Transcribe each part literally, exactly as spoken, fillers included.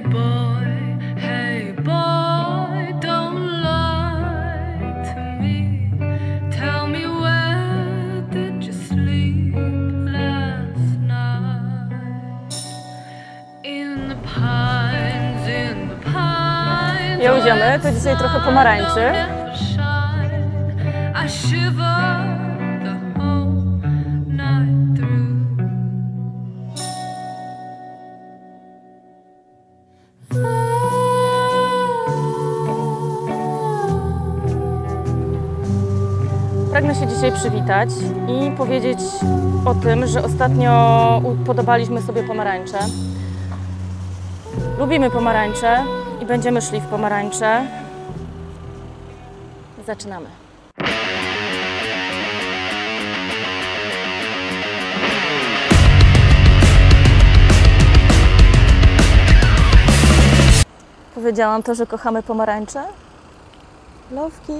Hey boy, hey boy, don't lie to me. Tell me where did you sleep last night? In the pines, in the pines. Ja idziemy, to dzisiaj trochę pomarańczy. I shiver the whole night through. Pragnę się dzisiaj przywitać i powiedzieć o tym, że ostatnio upodobaliśmy sobie pomarańcze. Lubimy pomarańcze i będziemy szli w pomarańcze. Zaczynamy. Powiedziałam to, że kochamy pomarańcze? Lowki.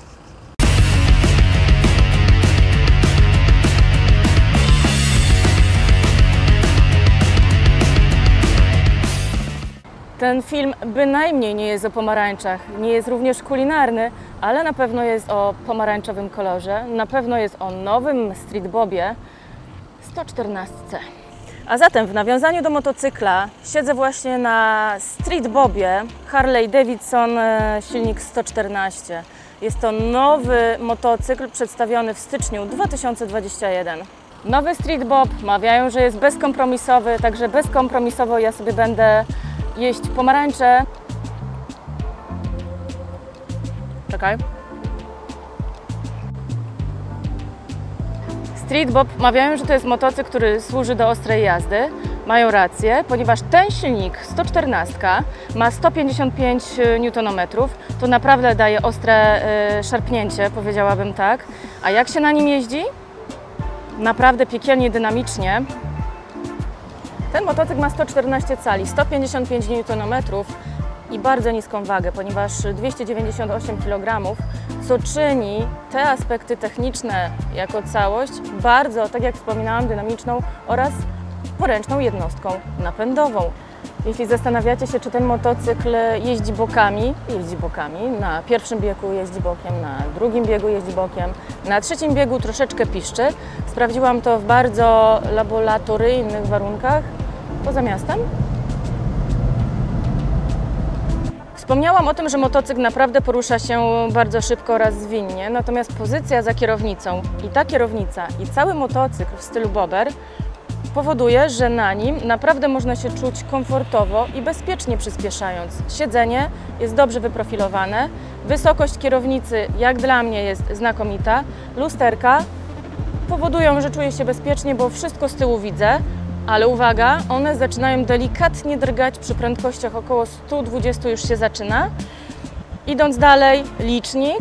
Ten film bynajmniej nie jest o pomarańczach, nie jest również kulinarny, ale na pewno jest o pomarańczowym kolorze, na pewno jest o nowym street bobie sto czternaście. A zatem w nawiązaniu do motocykla siedzę właśnie na street bobie Harley Davidson silnik sto czternaście. Jest to nowy motocykl przedstawiony w styczniu dwa tysiące dwudziestym pierwszym. Nowy street bob, mawiają, że jest bezkompromisowy, także bezkompromisowo ja sobie będę jeść pomarańcze. Czekaj. Street bob mawiają, że to jest motocykl, który służy do ostrej jazdy. Mają rację, ponieważ ten silnik sto czternaście ma sto pięćdziesiąt pięć niutonometrów. To naprawdę daje ostre y, szarpnięcie, powiedziałabym tak. A jak się na nim jeździ? Naprawdę piekielnie dynamicznie. Ten motocykl ma sto czternaście cali, sto pięćdziesiąt pięć niutonometrów i bardzo niską wagę, ponieważ dwieście dziewięćdziesiąt osiem kilogramów, co czyni te aspekty techniczne jako całość bardzo, tak jak wspominałam, dynamiczną oraz poręczną jednostką napędową. Jeśli zastanawiacie się, czy ten motocykl jeździ bokami, jeździ bokami, na pierwszym biegu jeździ bokiem, na drugim biegu jeździ bokiem, na trzecim biegu troszeczkę piszczy. Sprawdziłam to w bardzo laboratoryjnych warunkach poza miastem. Wspomniałam o tym, że motocykl naprawdę porusza się bardzo szybko oraz zwinnie, natomiast pozycja za kierownicą i ta kierownica i cały motocykl w stylu bobber powoduje, że na nim naprawdę można się czuć komfortowo i bezpiecznie przyspieszając. Siedzenie jest dobrze wyprofilowane, wysokość kierownicy jak dla mnie jest znakomita, lusterka powodują, że czuję się bezpiecznie, bo wszystko z tyłu widzę, ale uwaga, one zaczynają delikatnie drgać przy prędkościach około stu dwudziestu już się zaczyna. Idąc dalej, licznik.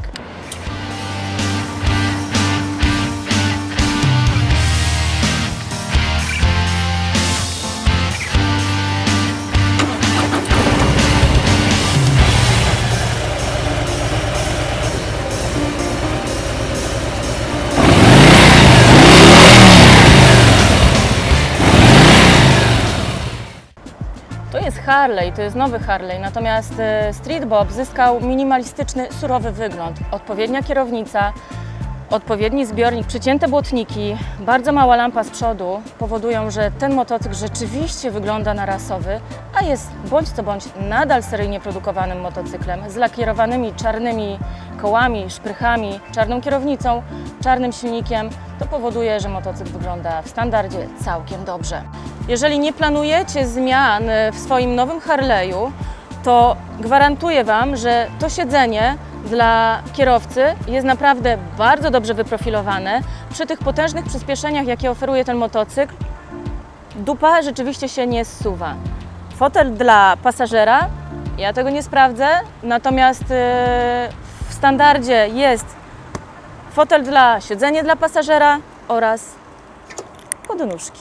To jest Harley, to jest nowy Harley, natomiast street bob zyskał minimalistyczny, surowy wygląd. Odpowiednia kierownica, odpowiedni zbiornik, przycięte błotniki, bardzo mała lampa z przodu powodują, że ten motocykl rzeczywiście wygląda na rasowy, a jest bądź co bądź nadal seryjnie produkowanym motocyklem z lakierowanymi czarnymi kołami, szprychami, czarną kierownicą, czarnym silnikiem. To powoduje, że motocykl wygląda w standardzie całkiem dobrze. Jeżeli nie planujecie zmian w swoim nowym Harley'u, to gwarantuję Wam, że to siedzenie dla kierowcy jest naprawdę bardzo dobrze wyprofilowane. Przy tych potężnych przyspieszeniach, jakie oferuje ten motocykl, dupa rzeczywiście się nie zsuwa. Fotel dla pasażera, ja tego nie sprawdzę, natomiast w standardzie jest fotel dla siedzenia dla pasażera oraz podnóżki.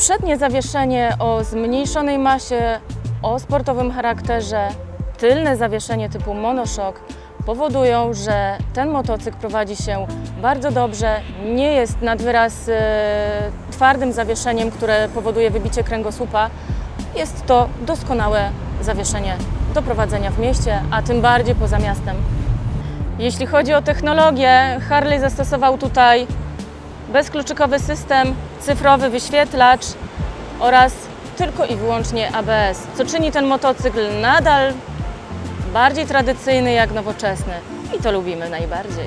Przednie zawieszenie o zmniejszonej masie, o sportowym charakterze, tylne zawieszenie typu monoshock powodują, że ten motocykl prowadzi się bardzo dobrze, nie jest nad wyraz e, twardym zawieszeniem, które powoduje wybicie kręgosłupa. Jest to doskonałe zawieszenie do prowadzenia w mieście, a tym bardziej poza miastem. Jeśli chodzi o technologię, Harley zastosował tutaj bezkluczykowy system, cyfrowy wyświetlacz oraz tylko i wyłącznie A B S, co czyni ten motocykl nadal bardziej tradycyjny jak nowoczesny i to lubimy najbardziej.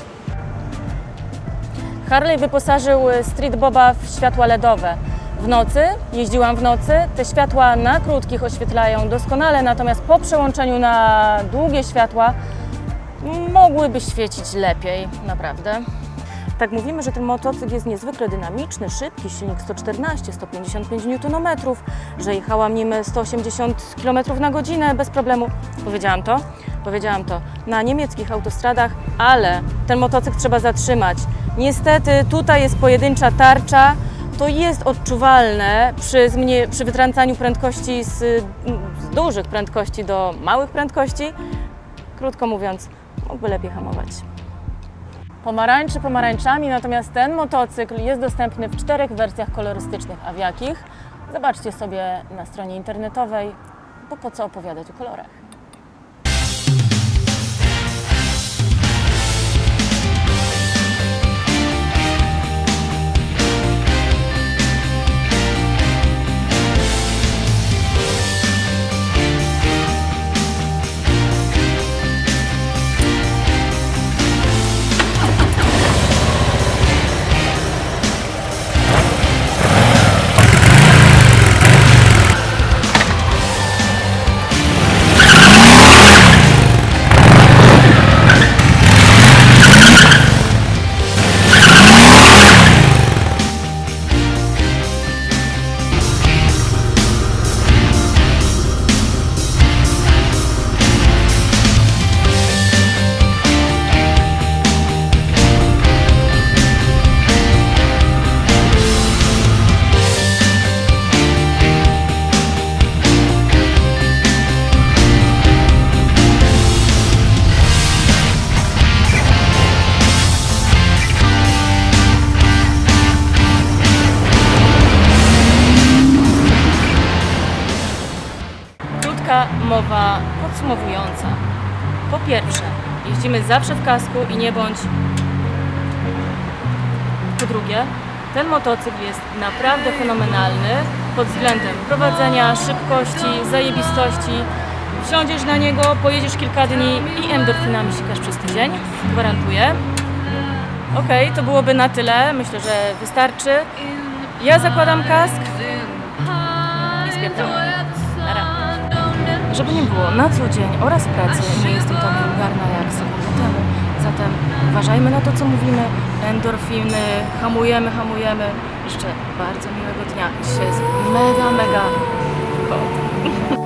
Harley wyposażył Street Boba w światła L E D owe. W nocy, jeździłam w nocy, te światła na krótkich oświetlają doskonale, natomiast po przełączeniu na długie światła mogłyby świecić lepiej, naprawdę. Tak mówimy, że ten motocykl jest niezwykle dynamiczny, szybki, silnik sto czternaście sto pięćdziesiąt pięć niutonometrów, że jechałam nim sto osiemdziesiąt kilometrów na godzinę bez problemu. Powiedziałam to? Powiedziałam to na niemieckich autostradach, ale ten motocykl trzeba zatrzymać. Niestety tutaj jest pojedyncza tarcza, to jest odczuwalne przy, przy wytrącaniu prędkości z, z dużych prędkości do małych prędkości. Krótko mówiąc, mógłby lepiej hamować. Pomarańczy pomarańczami, natomiast ten motocykl jest dostępny w czterech wersjach kolorystycznych. A w jakich? Zobaczcie sobie na stronie internetowej, bo po co opowiadać o kolorach. Mowa podsumowująca. Po pierwsze, jeździmy zawsze w kasku i nie bądź. Po drugie, ten motocykl jest naprawdę fenomenalny pod względem prowadzenia, szybkości, zajebistości. Wsiądziesz na niego, pojedziesz kilka dni i endorfinami sikasz przez tydzień. Gwarantuję. Ok, to byłoby na tyle. Myślę, że wystarczy. Ja zakładam kask i spierdalam. Żeby nie było, na co dzień oraz w pracy nie jestem tak wulgarna jak sekundę temu. Zatem uważajmy na to, co mówimy. Endorfiny, hamujemy, hamujemy. Życzę bardzo miłego dnia. Dzisiaj jest mega, mega hot.